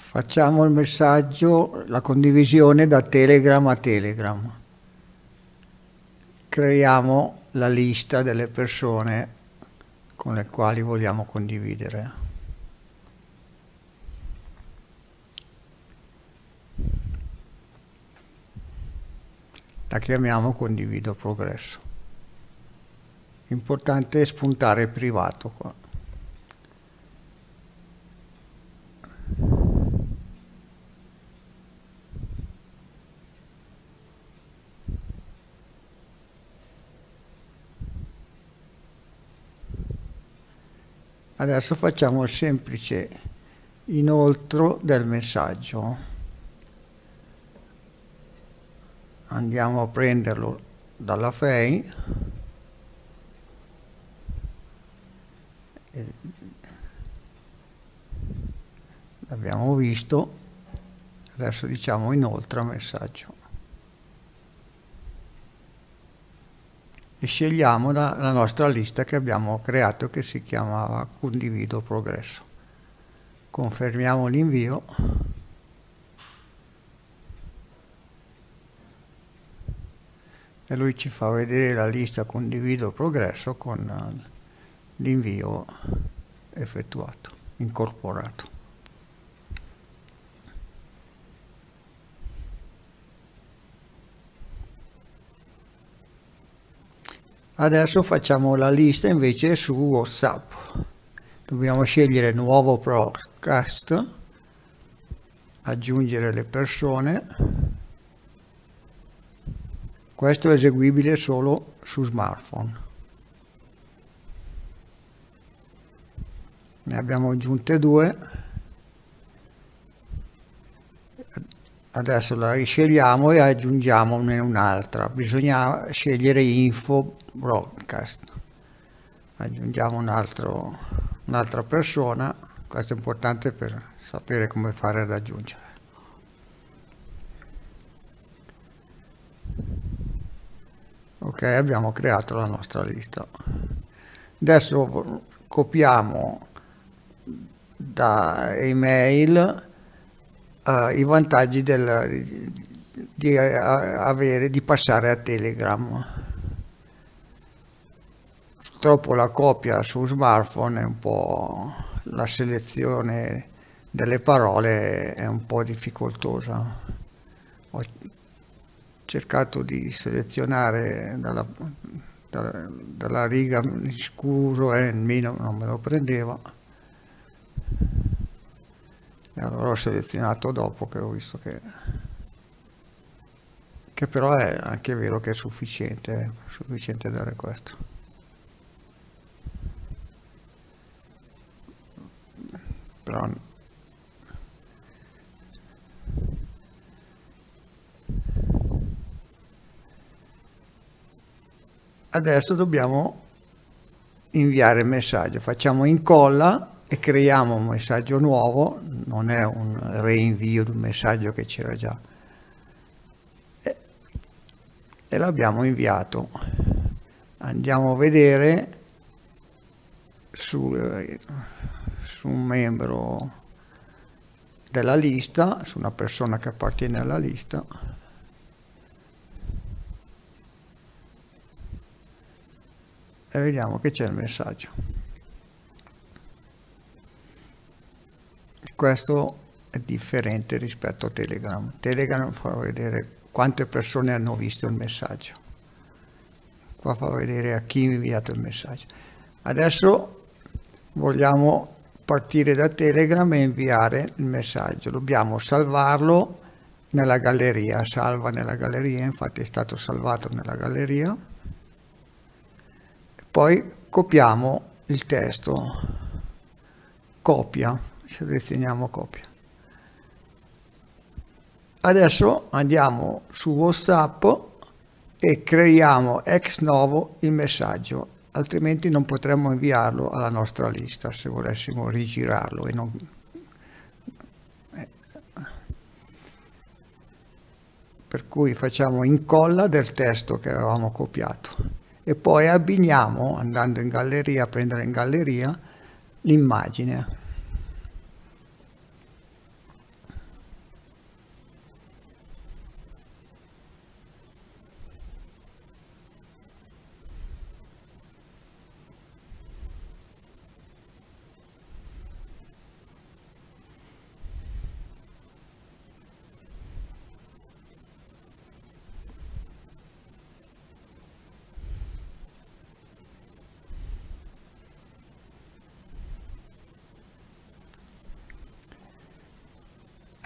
Facciamo il messaggio, la condivisione da Telegram a Telegram. Creiamo la lista delle persone con le quali vogliamo condividere. La chiamiamo condivido progresso. Importante è spuntare privato qua. Adesso facciamo il semplice inoltro del messaggio. Andiamo a prenderlo dalla FEI. L'abbiamo visto. Adesso diciamo inoltre messaggio. E scegliamo la nostra lista che abbiamo creato che si chiamava condivido progresso. Confermiamo l'invio e lui ci fa vedere la lista condivido progresso con l'invio effettuato, incorporato. Adesso facciamo la lista invece su WhatsApp. Dobbiamo scegliere nuovo broadcast, aggiungere le persone. Questo è eseguibile solo su smartphone. Ne abbiamo aggiunte 2. Adesso la riscegliamo e aggiungiamone un'altra. Bisogna scegliere info broadcast. Aggiungiamo un'altra persona. Questo è importante per sapere come fare ad aggiungere. Ok, abbiamo creato la nostra lista. Adesso copiamo da email i vantaggi di passare a Telegram. Purtroppo la copia su smartphone è un po', la selezione delle parole è un po' difficoltosa. Ho cercato di selezionare dalla riga scuro e meno non me lo prendeva. E allora ho selezionato dopo che ho visto che però è anche vero che è sufficiente dare questo. Però adesso dobbiamo inviare il messaggio. Facciamo incolla e creiamo un messaggio nuovo, non è un reinvio di un messaggio che c'era già. E l'abbiamo inviato. Andiamo a vedere su un membro della lista, su una persona che appartiene alla lista. E vediamo che c'è il messaggio. Questo è differente rispetto a Telegram. Telegram fa vedere quante persone hanno visto il messaggio. Qua fa vedere a chi ha inviato il messaggio. Adesso vogliamo partire da Telegram e inviare il messaggio. Dobbiamo salvarlo nella galleria. Salva nella galleria, infatti è stato salvato nella galleria. Poi copiamo il testo. Copia. Selezioniamo copia. Adesso andiamo su WhatsApp e creiamo ex novo il messaggio, altrimenti non potremmo inviarlo alla nostra lista se volessimo rigirarlo e non... Per cui facciamo incolla del testo che avevamo copiato e poi abbiniamo, andando in galleria, a prendere in galleria l'immagine.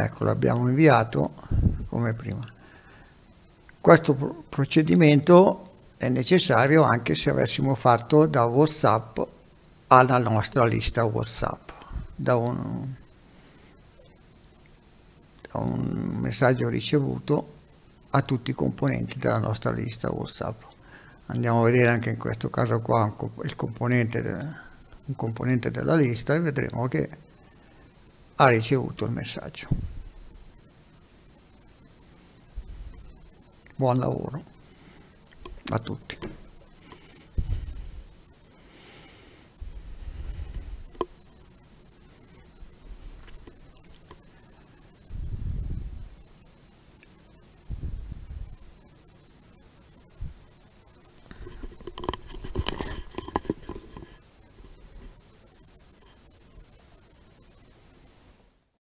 Ecco, l'abbiamo inviato come prima. Questo procedimento è necessario anche se avessimo fatto da WhatsApp alla nostra lista WhatsApp, da un messaggio ricevuto a tutti i componenti della nostra lista WhatsApp. Andiamo a vedere anche in questo caso qua un componente della lista e vedremo che ha ricevuto il messaggio. Buon lavoro a tutti.